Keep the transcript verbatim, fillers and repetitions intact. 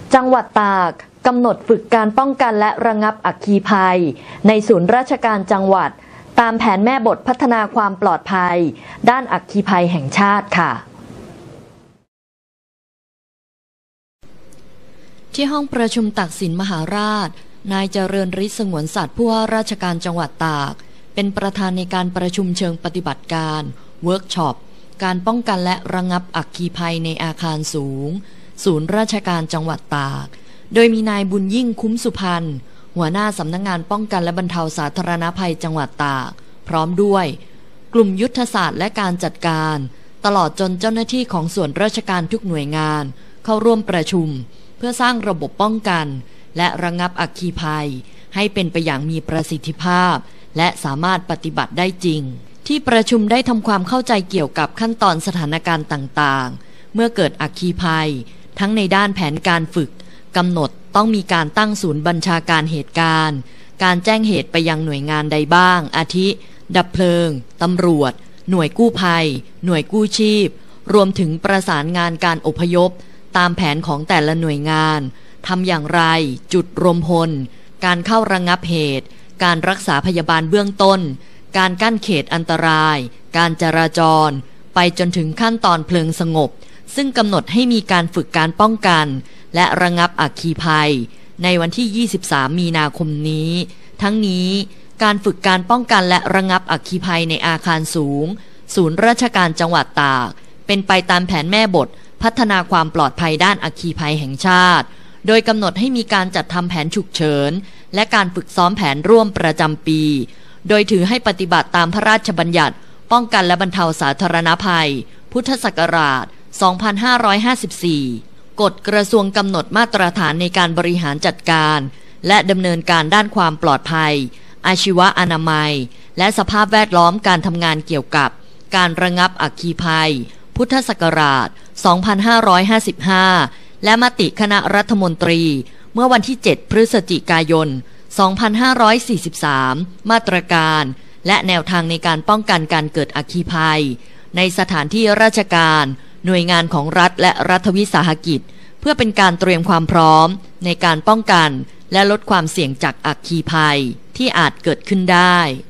จังหวัดตากกำหนดฝึกการป้องกันและระงับอัคคีภัยในศูนย์ราชการจังหวัดตามแผนแม่บทพัฒนาความปลอดภัยด้านอัคคีภัยแห่งชาติค่ะที่ห้องประชุมตักสินมหาราชนายเจริญฤทธิ์สงวนสัตว์ผู้ว่าราชการจังหวัดตากเป็นประธานในการประชุมเชิงปฏิบัติการเวิร์กช็อปการป้องกันและระงับอัคคีภัยในอาคารสูงศูนย์ราชการจังหวัดตากโดยมีนายบุญยิ่งคุ้มสุพรรณหัวหน้าสำนักงานป้องกันและบรรเทาสาธารณภัยจังหวัดตากพร้อมด้วยกลุ่มยุทธศาสตร์และการจัดการตลอดจนเจ้าหน้าที่ของส่วนราชการทุกหน่วยงานเข้าร่วมประชุมเพื่อสร้างระบบป้องกันและระงับอัคคีภัยให้เป็นไปอย่างมีประสิทธิภาพและสามารถปฏิบัติได้จริงที่ประชุมได้ทำความเข้าใจเกี่ยวกับขั้นตอนสถานการณ์ต่างๆเมื่อเกิดอัคคีภัยทั้งในด้านแผนการฝึกกำหนดต้องมีการตั้งศูนย์บัญชาการเหตุการณ์การแจ้งเหตุไปยังหน่วยงานใดบ้างอาทิดับเพลิงตำรวจหน่วยกู้ภัยหน่วยกู้ชีพรวมถึงประสานงานการอพยพตามแผนของแต่ละหน่วยงานทำอย่างไรจุดรวมพลการเข้าระงับเหตุการรักษาพยาบาลเบื้องต้นการกั้นเขตอันตรายการจราจรไปจนถึงขั้นตอนเพลิงสงบซึ่งกำหนดให้มีการฝึกการป้องกันและระงับอัคคีภัยในวันที่ยี่สิบสามมีนาคมนี้ทั้งนี้การฝึกการป้องกันและระงับอัคคีภัยในอาคารสูงศูนย์ราชการจังหวัดตากเป็นไปตามแผนแม่บทพัฒนาความปลอดภัยด้านอัคคีภัยแห่งชาติโดยกำหนดให้มีการจัดทำแผนฉุกเฉินและการฝึกซ้อมแผนร่วมประจำปีโดยถือให้ปฏิบัติตามพระราชบัญญัติป้องกันและบรรเทาสาธารณภัยพุทธศักราชสองพันห้าร้อยห้าสิบสี่กฎกระทรวงกำหนดมาตรฐานในการบริหารจัดการและดำเนินการด้านความปลอดภัยอาชีวอนามัยและสภาพแวดล้อมการทำงานเกี่ยวกับการระงับอัคคีภัยพุทธศักราชสองพันห้าร้อยห้าสิบห้าและมติคณะรัฐมนตรีเมื่อวันที่เจ็ดพฤศจิกายนสองพันห้าร้อยสี่สิบสามมาตรการและแนวทางในการป้องกันการเกิดอัคคีภัยในสถานที่ราชการหน่วยงานของรัฐและรัฐวิสาหกิจเพื่อเป็นการเตรียมความพร้อมในการป้องกันและลดความเสี่ยงจากอัคคีภัยที่อาจเกิดขึ้นได้